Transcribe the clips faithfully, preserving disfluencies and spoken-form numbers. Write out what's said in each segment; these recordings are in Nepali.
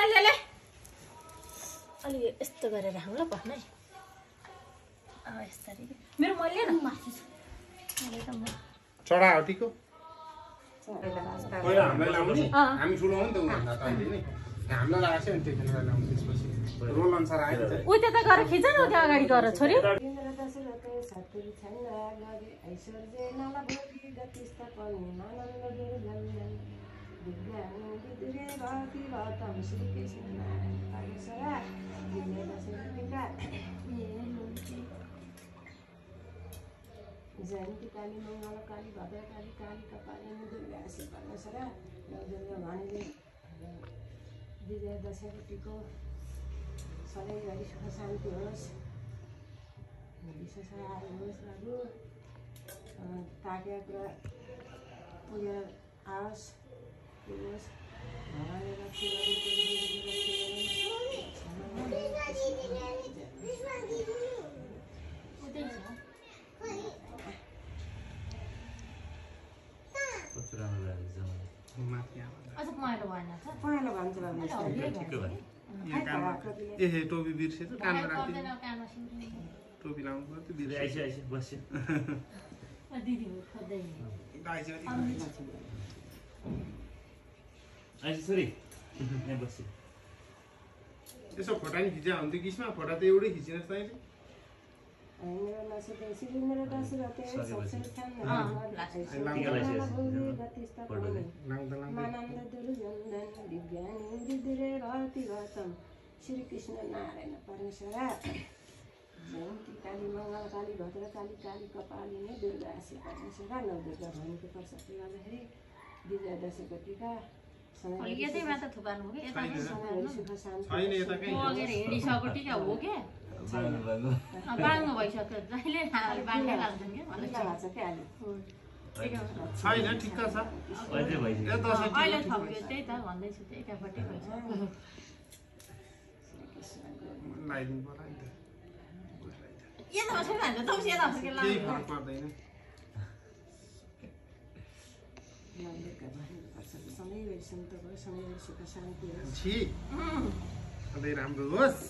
ले ले अलि यस्तो गरेर राखौँ ल भन्न है अब यसरी मेरो मैले न माथि मैले त म चढा हटीको पहिला हामीलाई लाउने हामी ठुलो हो नि त उभन्दा त अहिले नि हामीलाई लाग्छ नि त्यतिखेर लाउने त्यसपछि रोल अनुसार आयो नि उता त गएर खिच न उता अगाडि गएर छोरी जयन्ती काली मङ्गल काली भद्र काली काली कपालिनी दुर्गा शिवसरा नवदुर्गा भवानीले विजय दशैँको सधैँभरि सुख शान्ति होस् विशेष होस् बाबु ताकेको कुरा उयो आओस् होस् भगवानले रक्षा ए टोपी बिर्सेछ कानमा राख्दै टोपी लाउनु पर्यो बिर्से आइसि आइसि बस्यो दिदी खोज्दै आइसि आइसि सरी यहाँ बस्यो यसो फोटा नि खिचा हुन्थ्यो किसमा फोटा त एउटै खिचिन तैँले मेरो नसुते सिलिन्डर दसरते सक्सेस छन् मानन्द दुर्जन विज्ञानी दिदिरे रति गतम श्री कृष्ण नारायण परमेश्वर जयन्ती काली मङ्गल काली भद्र काली काली कपालिनी दुर्गा शिव परमेश्वर नवदुर्गा भवानीको प्रशस्ति गर्दाखेरि विजय दशैँको टिका यतै मात्र थुपार्नु हो कि यता सुख शान्ति छैन यता कहीँ अगेर हिँडिसकेको टिका हो के बाङ्गो भइसक्यो जहिले बाङ्गै लाग्दैन कि मलाई छैन ठिक्क छ अहिले थप्यो त्यही त भन्दैछु त्यही एकापट्टि भइसक्यो लगाइदिनु पर्यो नि त यता छैन भन्छ तौसी यता के केही फरक पर्दैन सधैँभरि सन्तको सधैँभरि सुख शान्ति होस् छि सधैँ राम्रो होस्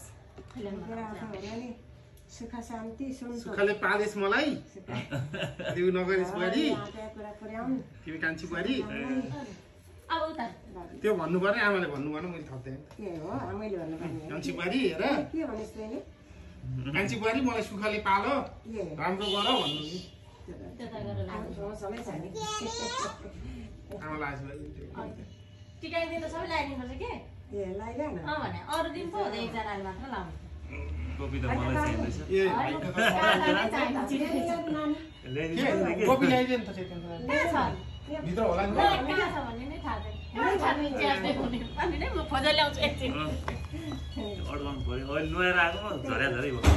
सुख शान्ति सुखले पालेस् मलाई तिमी नगरिस् बुहारी तिमी कान्छी बुहारी अब उता त्यो भन्नु पर्यो आमाले भन्नु भएन मैले थप्दैन के हो आमाले भन्नुपर्ने कान्छी बुहारी हेर के भनिस् तैँले कान्छी बुहारी मलाई सुखले पालो राम्रो गर भन्नु नि त्यता गरेर आमालाई आज टिका दिन त सबै लगाइदिनुपर्छ के ए लगाइदिए न अँ भने अरू दिन पो हुँदैन एकजनाले मात्र लाउनु टोपी त मलाई चाहिँदैछ ए टोपी ल्याइदियो नि त भित्र होला नि कहाँ छ भन्ने नै थाहा छैन म खोजेर ल्याउँछु एकछिन अड्काउनु पऱ्यो अहिले नुहाएर आएको झर्या झरै भयो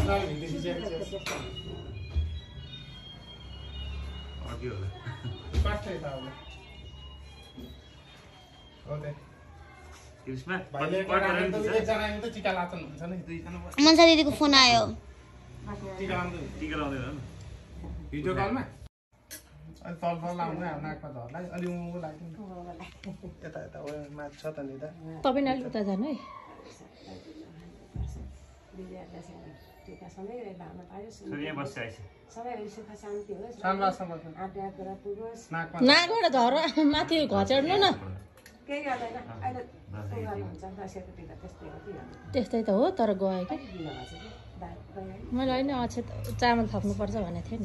अघि होला मनसा दिदीको फोन आयो टिका लाउँदैन भिडियो कलमा अलि तल तल लाउनु नाकमा झर्लाई अलि उँभो लाग्छ यता यता माथि छ त नि त तपाईँ अलिक उता जानु है टिका सधैँ भावना पायोस् सबैभरि सुख शान्ति होस् आँटा कुरा पुगोस् नाकबाट झर माथि घचेड्नु न केही गर्दैन अहिले हुन्छ दसैँको टिका त्यस्तै हो कि त्यस्तै त हो तर गयो कि मैले होइन अक्षत चामल थप्नुपर्छ भनेको थिएँ नि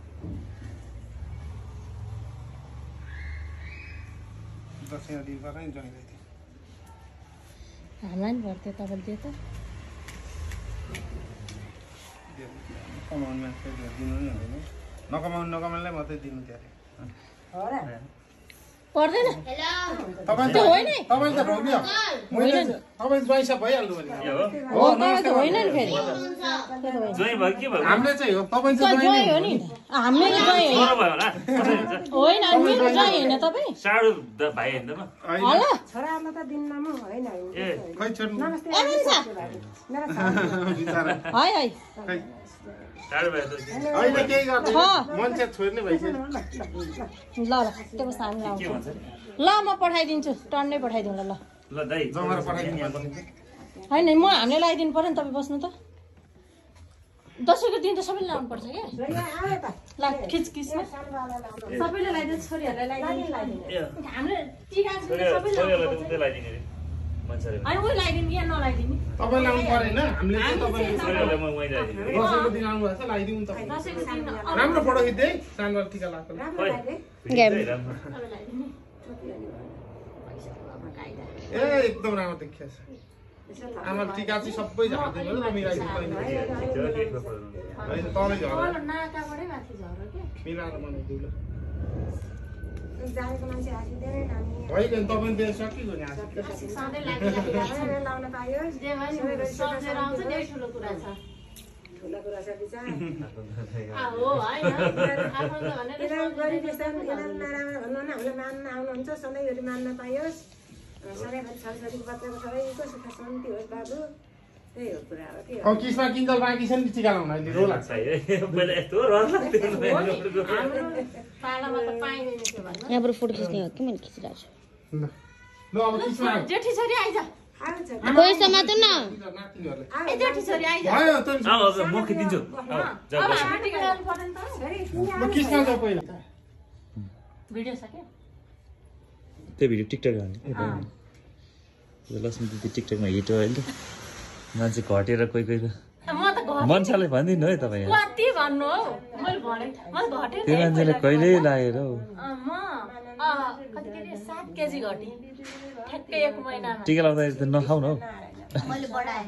दसैँ दिन गरेर नि जोइन थियो हामीलाई नि भर्थ्यो तपाईँले दियो त कमाउनु मान्छे दिनु नि हुँदैन नकमाउनु नकमाउनुलाई मात्रै दिनु त्यहाँ हो र पर्दैन तपाईले त्यो होइन तपाईले त भोग्यो मैले तपाईले ज्वाइसा भइहाल्नु भने हो तपाईँ त होइन नि फेरि जोइ भयो के भयो हामीले चाहिँ हो तपाईँ चाहिँ ज्वाइँ हो नि हामीले ज्वाइँ होइन छोरो भयो होला होइन मेरो ज्वाइँ होइन तपाईँ साडु भाइ होइन त होला छोरालाई त दिनमा म होइन ए खै छोड्नु नमस्ते मेरो बिचारा है है खै साडु भाइ त होइन केही गर्दैन मान्छे छोड्ने भइसक्यो ल ल त्यो बस हामी लाउँछौँ ल म पठाइदिन्छु टन्नै पठाइदिउँ ल ल ल दाइ जमरा पठाइदिनु पर्छ होइन म हामीले लगाइदिनु पर्यो नि तपाईँ बस्नु त दसैँको दिन त सबैले लाउनुपर्छ क्या ल खिचखिचमा सबैले लगाइदिन्छ छोरीहरूलाई लगाइदिनु हामीले टिका सबैले लगाइदिने मान्छेले होइन उयो लगाइदिनु कि या नलाइदिने तपाईँ लाउनु परेन हामीले चाहिँ तपाईँ छोरीहरूलाई म मैले लगाइदिने दसैँको दिन आउनु भएको छ लगाइदिउँ तपाईँ दसैँको दिन राम्रो फोटो खिच्दै सानो टिका लगाएको ए एकदम राम्रो देखिया छ आमा टिका चाहिँ सबै झार्दैन ल मिलाइदिनु होइन तलै झर नाकाबाटै माथि झर क्या मिलाएर बनाइदिउँ ल जानेको मान्छे हाँसिँदैन नानी होइन तपाईँ दिएर सकिगयो नि आज सधैँ लागिरहेको लाउन पाइयोस् जे भयो नि सम्झेर आउँछ नि ठुलो कुरा छ ठुलो कुरा छ विचार हो होइन आफ्नो त भनेर यिनीहरू गरिब यिनीहरू नराम्रो भन्नु न हामीले मान्न आउनुहुन्छ सधैँभरि मान्न पाइयोस् सधैँभरि छोरीछोरीको बच्चाको सबैको सुख शान्ति होस् बाबु त्यही हो कुरा हो के हो अब किसमा किन्जल बाँकी छ नि टिका लाउन अहिले रोला मैले यस्तो रहर लाग्थ्यो हाम्रो पालामा त पाइँदैन त्यो भन्नु यहाँबाट फोटो खिच्ने हो कि मैले खिचिरहेको छु ल ल अब किसमा जेठी छोरी आइज आउँछ कोही समात्नु न नातिनीहरूले ए जेठी छोरी आइज भयो त आऊ अब म खिदिन्छु आऊ अब हामी टिका लाउनु पर्दैन त छोरी म किसमा जाऊ पहिला भिडियो छ क्या त्यो भिडियो टिकटक हाल्ने लक्ष्मी दिदी टिकटकमा हिट हो अहिले मान्छे घटेर कोही कोही म त घट मन्छाले भनिदिनु है तपाईँ कति भन्नु हौ मैले भने म घटेँ त्यो मान्छेले कहिल्यै लागेर हौ म कति के अरे सात केजी घटेँ ठ्याक्कै एक महिनामा टिका लाउँदाखेरि त नखाउ न हौ मैले बढाएँ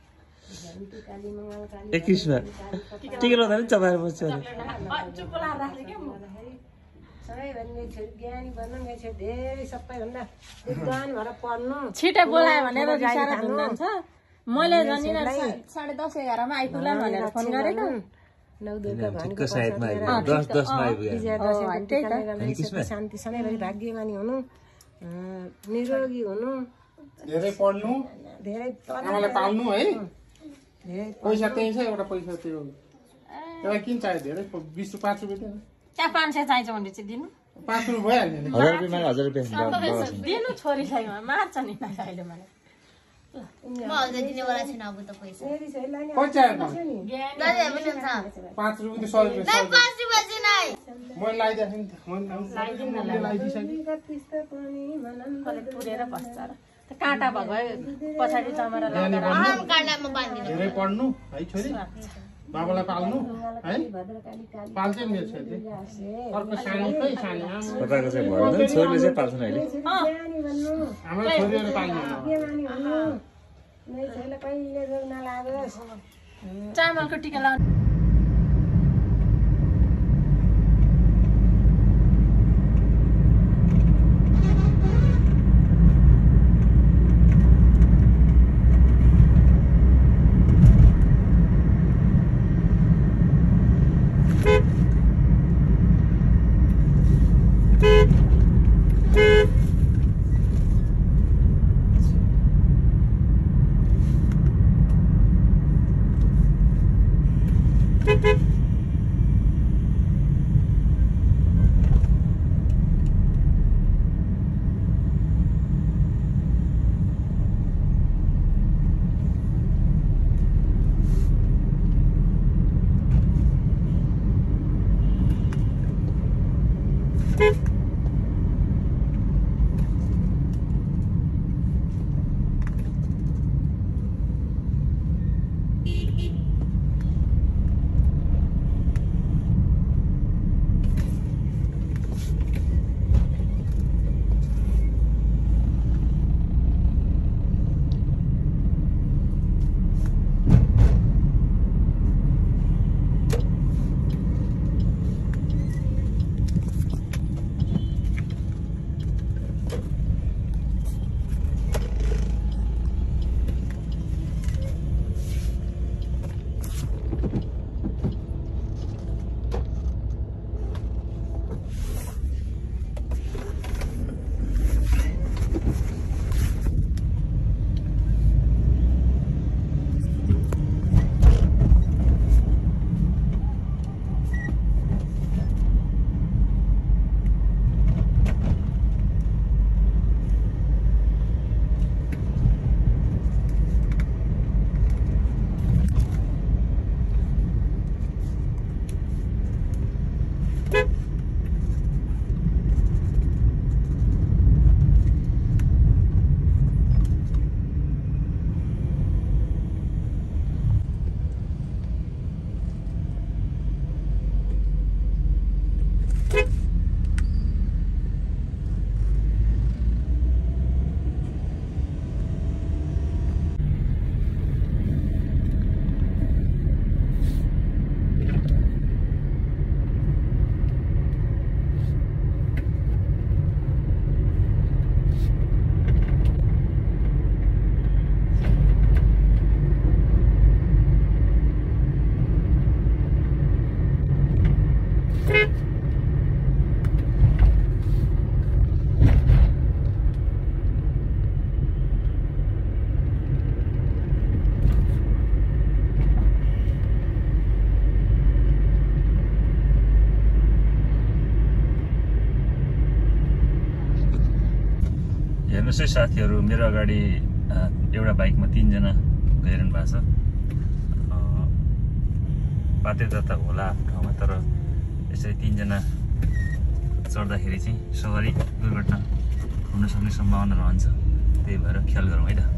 एकैछिनमा टिका लाउँदा पनि चपाएर बस्छ अरे चुप लाएर राख्ने क्या म सबैभन्दा छोरी ज्ञानी बन्नु मेरो छोरी धेरै सबैभन्दा विद्वान भएर पढ्नु छिटै बोलायो भनेर रिसाएर धुन्दान्छ मैले झन् साढे दस एघारमा आइपुग्ला भनेर फोन गरेको नौ दुर्गा ठिक्क सायदमा आइपुग्यो दस दसमा आइपुग्यो विजया दशैँ शान्ति सधैँभरि भाग्यमानी हुनु निरोगी हुनु धेरै पढ्नु धेरै आमालाई पाल्नु है धेरै पैसा त्यही छ एउटा पैसा त्यो त्यसलाई किन चाहियो धेरै बिस रुपियाँ पाँच रुपियाँ दिनु त्यहाँ पाँच सय चाहिन्छ भने चाहिँ दिनु पाँच रुपियाँ भइहाल्यो नि हजार रुपियाँ माग हजार रुपियाँ दिनु छोरीलाई मार्छ नि अहिले मलाई म अझै दिनेवाला छैन अब त पैसा मेरी छोरीलाई नि कति चाहियो त? दाजु पनि छ पाँच रुपियाँ त सय रुपियाँ दाइ पाँच रुपियाँ चाहिँ नाइ मैले लगाइदिएको नि त मैले लगाइदिइसकेँ त्यस्तो पनि मनन कसले पुरेर बस्छ र त्यो काँटा भएको पछाडि चमरा लगाएर आराम काँडामा बाँधिदिनु धेरै पढ्नु है छोरी बाबालाई पाल्नु है भद्रकाली काली पाल्छ नि मेरो छोरी अर्को सानोकै सानो आमा कताको चाहिँ भएन छोरीले चाहिँ पाल्छन् अहिले ज्ञानी भन्नु हाम्रो छोरीहरू पाल्नु भाग्यमानी भन्नु मेरो छोरीलाई कहिले रोग नलागोस् चामलको टिका लाउनु जसै साथीहरू मेरो अगाडि एउटा बाइकमा तीनजना गइरहनु भएको छ। बाध्यता त होला ठाउँमा, तर यसरी तीनजना चढ्दाखेरि चाहिँ सवारी दुर्घटना हुन सक्ने सम्भावना रहन्छ। त्यही भएर ख्याल गरौँ है त।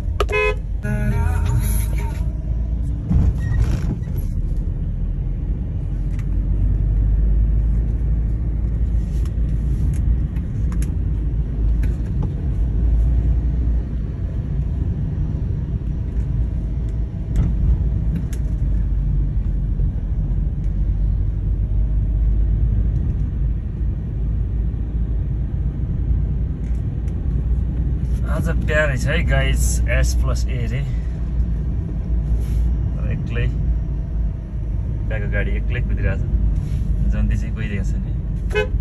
आज प्यारै छ है गाइज, एस प्लस ए रे। एक्लै प्याको गाडी एक्लै कुदिरहेको छ, जन्ती चाहिँ गइरहेको छ नि।